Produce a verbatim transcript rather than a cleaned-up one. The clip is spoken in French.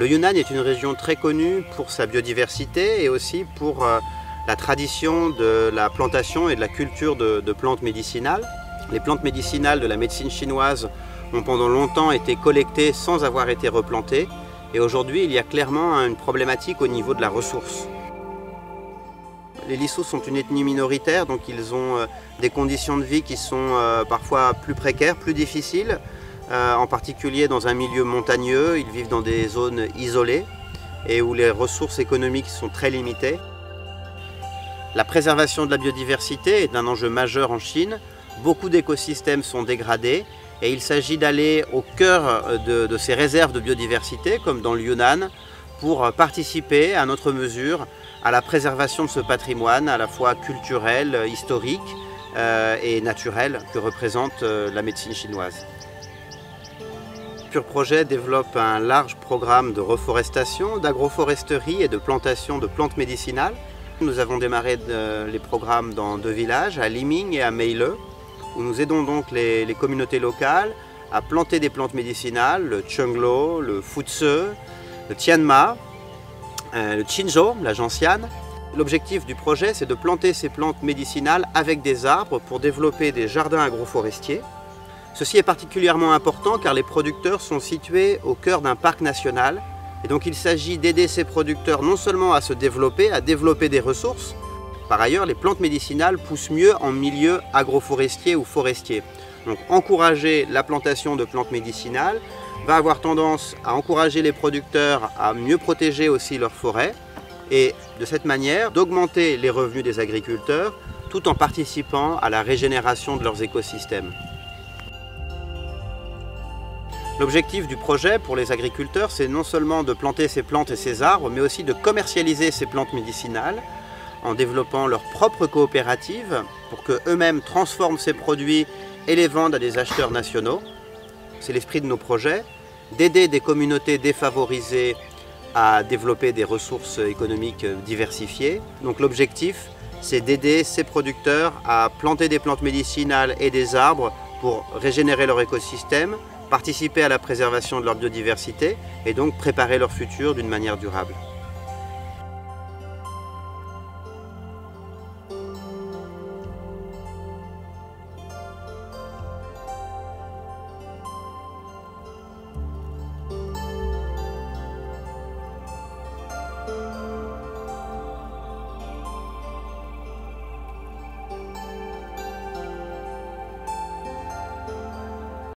Yunnan est une région très connue pour sa biodiversité et aussi pour euh, la tradition de la plantation et de la culture de, de plantes médicinales. Les plantes médicinales de la médecine chinoise ont pendant longtemps été collectées sans avoir été replantées. Et aujourd'hui, il y a clairement une problématique au niveau de la ressource. Les Lissous sont une ethnie minoritaire, donc ils ont des conditions de vie qui sont parfois plus précaires, plus difficiles, en particulier dans un milieu montagneux. Ils vivent dans des zones isolées et où les ressources économiques sont très limitées. La préservation de la biodiversité est un enjeu majeur en Chine. Beaucoup d'écosystèmes sont dégradés et il s'agit d'aller au cœur de, de ces réserves de biodiversité, comme dans le Yunnan, pour participer à notre mesure à la préservation de ce patrimoine à la fois culturel, historique euh, et naturel que représente euh, la médecine chinoise. Pure Projet développe un large programme de reforestation, d'agroforesterie et de plantation de plantes médicinales. Nous avons démarré de, les programmes dans deux villages, à Liming et à Meile, où nous aidons donc les, les communautés locales à planter des plantes médicinales, le Chenglo, le Futse, le Tianma, euh, le Qinzhou, la gentiane. L'objectif du projet, c'est de planter ces plantes médicinales avec des arbres pour développer des jardins agroforestiers. Ceci est particulièrement important car les producteurs sont situés au cœur d'un parc national. Et donc il s'agit d'aider ces producteurs non seulement à se développer, à développer des ressources. Par ailleurs, les plantes médicinales poussent mieux en milieu agroforestier ou forestier. Donc encourager la plantation de plantes médicinales va avoir tendance à encourager les producteurs à mieux protéger aussi leurs forêts et de cette manière d'augmenter les revenus des agriculteurs tout en participant à la régénération de leurs écosystèmes. L'objectif du projet pour les agriculteurs, c'est non seulement de planter ces plantes et ces arbres, mais aussi de commercialiser ces plantes médicinales en développant leur propre coopérative pour qu'eux-mêmes transforment ces produits et les vendent à des acheteurs nationaux. C'est l'esprit de nos projets, d'aider des communautés défavorisées à développer des ressources économiques diversifiées. Donc l'objectif, c'est d'aider ces producteurs à planter des plantes médicinales et des arbres pour régénérer leur écosystème, participer à la préservation de leur biodiversité et donc préparer leur futur d'une manière durable.